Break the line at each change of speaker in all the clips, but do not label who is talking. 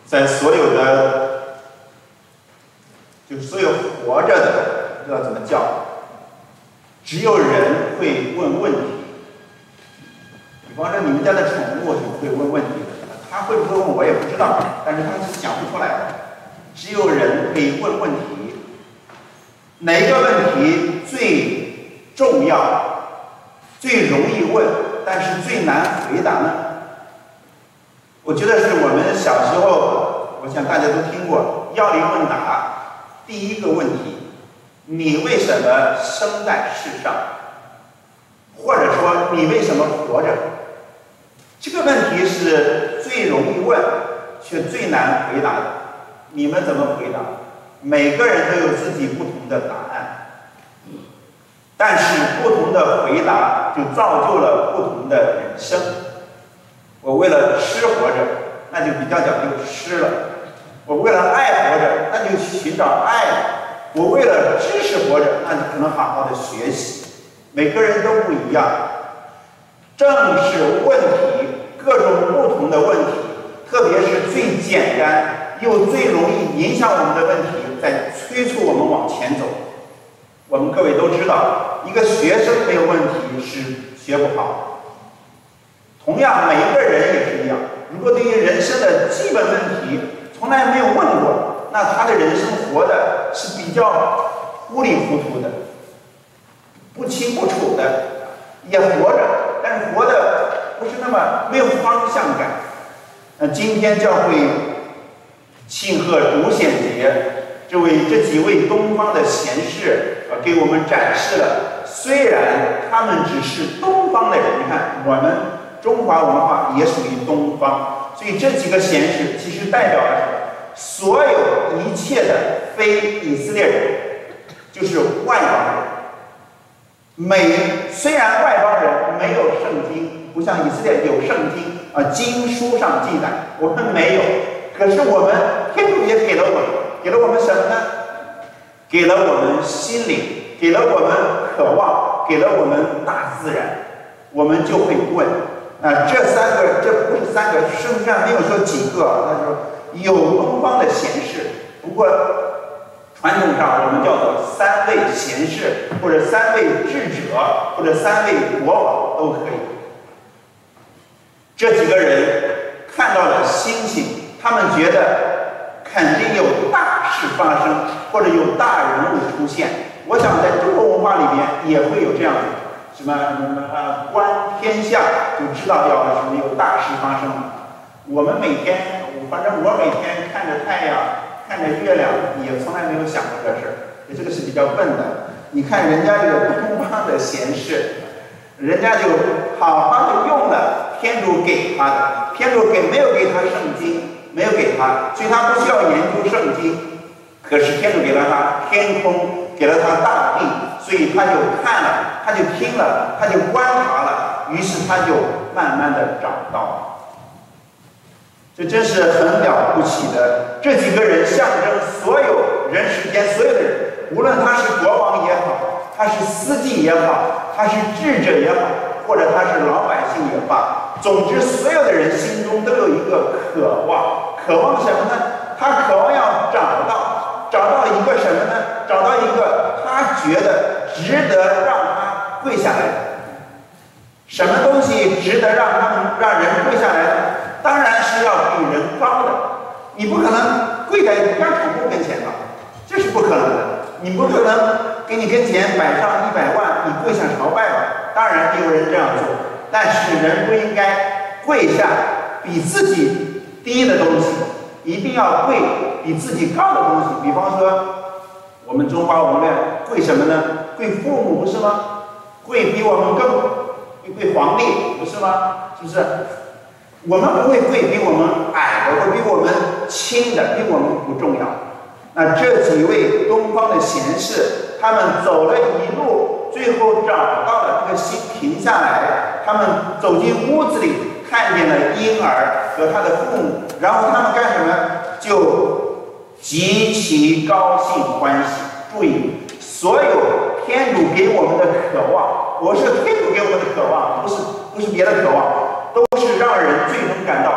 在所有的，就是所有活着的，不知道怎么叫，只有人会问问题。比方说你们家的宠物是会问问题的，它会不会问我也不知道，但是它是讲不出来的。只有人可以问问题。哪个问题最重要、最容易问，但是最难回答呢？我觉得是我们小时候，我想大家都听过“药理问答”。第一个问题，你为什么生在世上？或者说你为什么活着？这个问题是最容易问，却最难回答的。你们怎么回答？每个人都有自己不同的答案，但是不同的回答就造就了不同的人生。我为了吃活着，那就比较讲究吃了；我为了爱活着，那就寻找爱了；我为了知识活着，那就可能好好的学习。每个人都不一样，正是问题，各种不同的问题，特别是最简单又最容易影响我们的问题，在催促我们往前走。我们各位都知道，一个学生没有问题是学不好。同样，每一个人也是一样。如果对于人生的基本问题从来没有问过，那他的人生活的是比较糊里糊涂的，不清不楚的，也活着，但是活的不是那么没有方向感。今天教会庆贺主显节，这几位东方的贤士给我们展示了，虽然他们只是东方的人，你看我们中华文化也属于东方，所以这几个贤士其实代表了什么？所有一切的非以色列人，就是外邦人。虽然外邦人没有圣经，不像以色列有圣经经书上记载，我们没有。可是我们天主也给了我们什么呢？给了我们心灵，给了我们渴望，给了我们大自然，我们就会问。这不是三个，圣经上没有说几个，他说有东方的贤士，不过传统上我们叫做三位贤士，或者三位智者，或者三位国王都可以。这几个人看到了星星，他们觉得肯定有大事发生，或者有大人物出现。我想在中国文化里面也会有这样的。什么观天象就知道要什么有大事发生了。我们每天，反正我每天看着太阳，看着月亮，也从来没有想过这事儿。这个是比较笨的。你看人家这个东方的贤士，人家就好好的用了天主给他的，天主没有给他圣经，没有给他，所以他不需要研究圣经。可是天主给了他天空，给了他大地，所以他就看了，他就听了，他就观察了，于是他就慢慢的找到了。这真是很了不起的。这几个人象征所有人世间所有的人，无论他是国王也好，他是司机也好，他是智者也好，或者他是老百姓也罢，总之所有的人心中都有一个渴望。渴望什么呢？他渴望要找到一个什么呢？找到一个他觉得值得让他跪下来的。什么东西值得让人跪下来呢？当然是要比人高的。你不可能跪在你家宠物跟前吧？这是不可能的。你不可能给你跟前摆上100万，你跪下朝拜吧？当然有人这样做，但是人不应该跪下比自己低的东西，一定要跪比自己高的东西。比方说，我们中华文化跪什么呢？跪父母不是吗？跪比我们更跪皇帝不是吗？是不是？我们不会跪比我们矮的，或比我们轻的，比我们不重要。那这几位东方的贤士，他们走了一路，最后找到了这个心，停下来。他们走进屋子里，看见了婴儿和他的父母，然后他们干什么？就极其高兴欢喜。注意，所有天主给我们的渴望，我是天主给我们的渴望，不是别的渴望，都是让人最终感到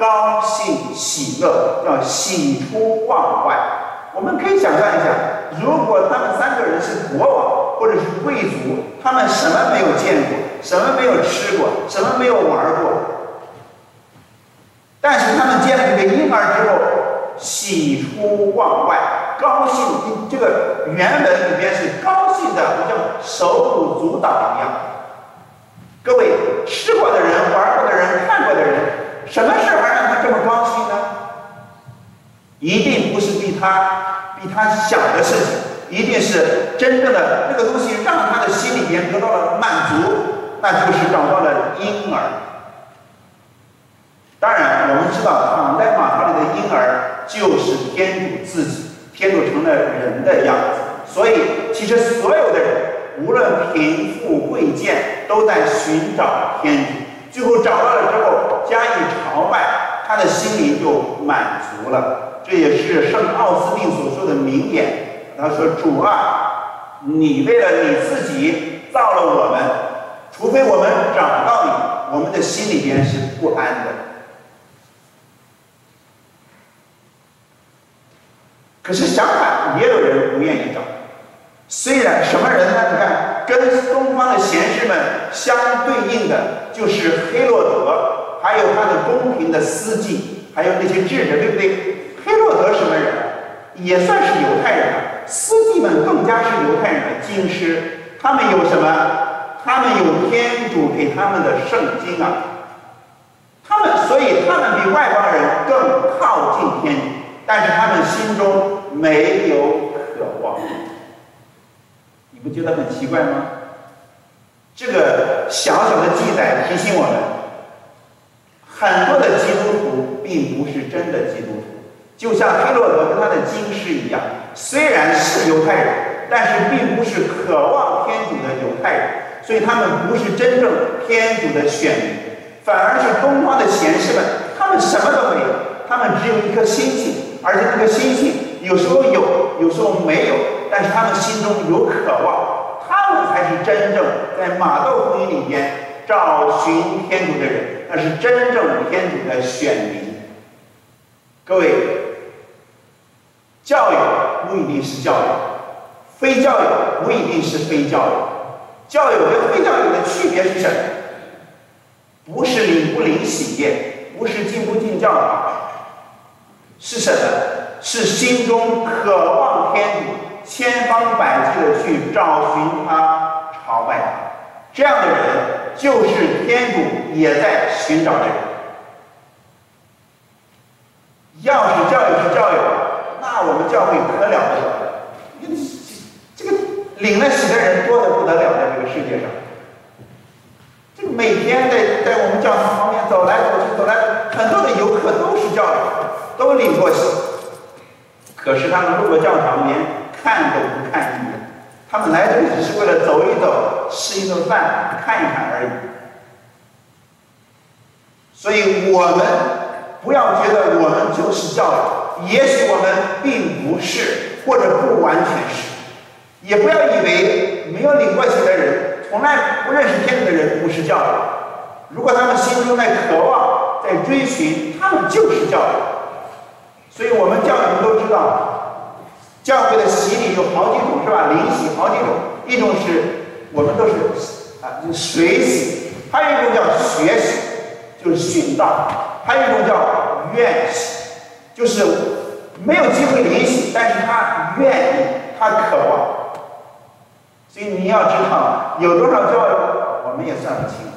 高兴喜乐，要喜出望外。我们可以想象一下，如果他们3个人是国王或者是贵族，他们什么没有见过，什么没有吃过，什么没有玩过，但是他们见了这个婴儿之后，喜出望外，高兴。这个原文里边是高兴的，好像手舞足蹈一样。各位吃过的人、玩过的人、看过的人，什么事还让他这么高兴呢？一定不是比他想的事情，一定是真正的那个东西让他的心里边得到了满足，那就是找到了婴儿。当然，我们知道躺在马槽里的婴儿就是天主自己，天主成了人的样子。所以，其实所有的人，无论贫富贵贱，都在寻找天主。最后找到了之后，加以朝拜，他的心灵就满足了。这也是圣奥斯定所说的名言。他说：“主啊，你为了你自己造了我们，除非我们找到你，我们的心里边是不安的。”可是相反，也有人不愿意找。虽然什么人呢？你看，跟东方的贤士们相对应的就是黑落德，还有他的宫廷的司机，还有那些智者，对不对？黑落德什么人？也算是犹太人啊。司机们更加是犹太人的经师，他们有什么？他们有天主给他们的圣经啊。所以他们比外邦人更靠近天主。但是他们心中没有渴望，你不觉得很奇怪吗？这个小小的记载提醒我们，很多的基督徒并不是真的基督徒，就像黑落德跟他的经师一样，虽然是犹太人，但是并不是渴望天主的犹太人，所以他们不是真正天主的选民，反而是东方的贤士们，他们什么都没有，他们只有一颗心性。而且那个心性有时候有，有时候没有，但是他们心中有渴望，他们才是真正在马窦福音里边找寻天主的人，那是真正天主的选民。各位，教育不一定是教育，非教育不一定是非教育。教育跟非教育的区别是什么？不是领不领洗业，不是进不进教堂。是什么？是心中渴望天主，千方百计的去找寻他、朝拜他。这样的人，就是天主也在寻找的人。要是教育是教育，那我们教会可了不得。这个领了洗的人多得不得了，在这个世界上。这个每天在我们教堂旁边走来走去，很多的游客都是教育。都领过洗，可是他们路过教堂连看都不看一眼，他们来这里只是为了走一走、吃一顿饭、看一看而已。所以我们不要觉得我们就是教育，也许我们并不是，或者不完全是，也不要以为没有领过洗的人、从来不认识天主的人不是教育。如果他们心中在渴望、在追寻，他们就是教育。所以我们教友们都知道，教会的洗礼有好几种，是吧？灵洗好几种，一种是我们都是水洗，还有一种叫学洗，就是训道；还有一种叫愿洗，就是没有机会灵洗，但是他愿意，他渴望。所以你要知道，有多少教友我们也算不清。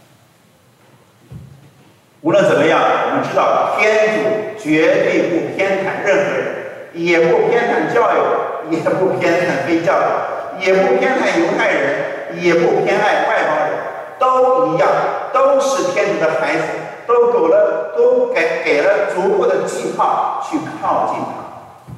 无论怎么样，我们知道天主绝对不偏袒任何人，也不偏袒教友，也不偏袒非教友，也不偏袒犹太人，也不偏爱外邦人，都一样，都是天主的孩子，都给了足够的记号去靠近他。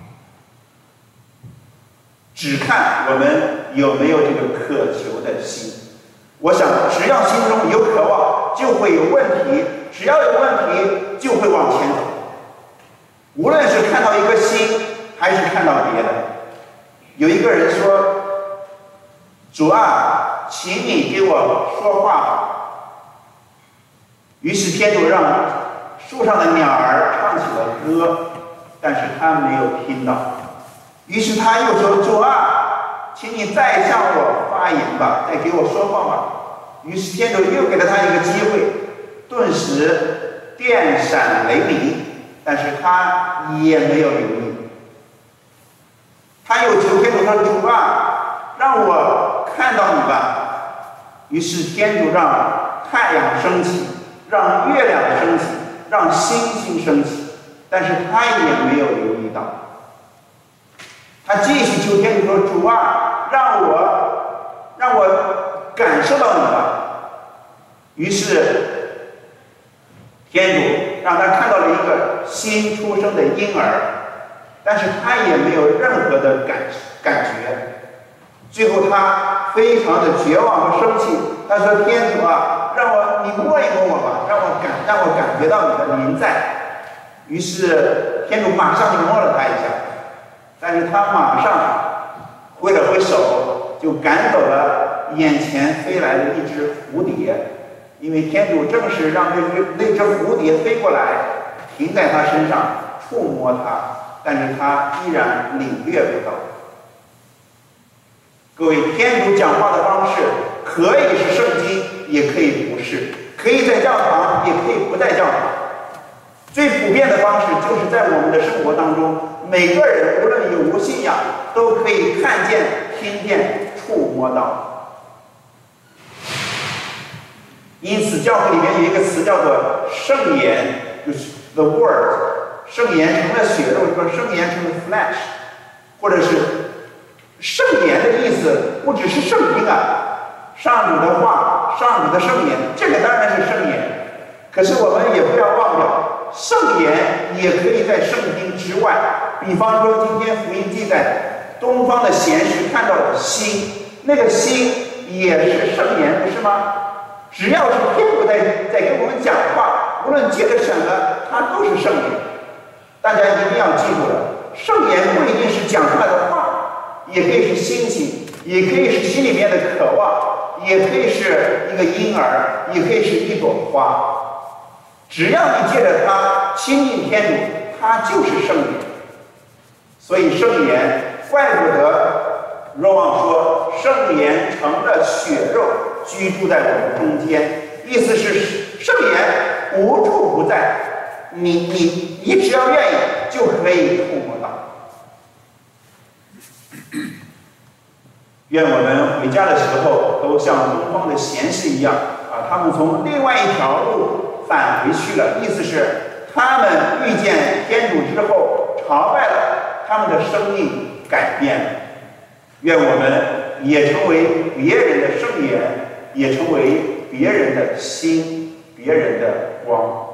只看我们有没有这个渴求的心。我想，只要心中有渴望，就会有问题；只要有问题，就会往前走。无论是看到一个心，还是看到别的。有一个人说：“主啊，请你给我说话吧。”于是天主让树上的鸟儿唱起了歌，但是他没有听到。于是他又说：“主啊，请你再向我发言吧，再给我说话吧。”于是天主又给了他一个机会，顿时电闪雷鸣，但是他也没有留意。他又求天主说：“主啊，让我看到你吧。”于是天主让太阳升起，让月亮升起，让星星升起，但是他也没有留意到。他继续求天主说：“主啊，让我感受到你吧。”于是天主让他看到了一个新出生的婴儿，但是他也没有任何的感觉。最后他非常的绝望和生气，他说：“天主啊，你摸一摸我吧，让我感觉到你的临在。”于是天主马上就摸了他一下，但是他马上挥了挥手，就赶走了眼前飞来的一只蝴蝶，因为天主正是让那只蝴蝶飞过来，停在他身上，触摸他，但是他依然领略不到。各位，天主讲话的方式可以是圣经，也可以不是，可以在教堂，也可以不在教堂。最普遍的方式就是在我们的生活当中，每个人无论有无信仰，都可以看见、听见、触摸到。因此，教会里面有一个词叫做圣言，就是 the word， 圣言成了血肉，说圣言成了 flesh， 或者是圣言的意思不只是圣经啊，上主的话，上主的圣言，这个当然是圣言。可是我们也不要忘掉，圣言也可以在圣经之外。比方说，今天福音记载，东方的贤士看到了星，那个星也是圣言，不是吗？只要是天主在跟我们讲话，无论借着什么，它都是圣言。大家一定要记住了，圣言不一定是讲出来的话，也可以是心情，也可以是心里面的渴望，也可以是一个婴儿，也可以是一朵花。只要你借着它亲近天主，它就是圣言。所以圣言，怪不得若望说圣言成了血肉，居住在我们中间。意思是圣言无处不在，你只要愿意就可以触摸到。愿我们回家的时候都像东方的贤士一样啊，他们从另外一条路返回去了。意思是他们遇见天主之后朝拜了，他们的生命改变了。愿我们也成为别人的圣言，也成为别人的心，别人的光。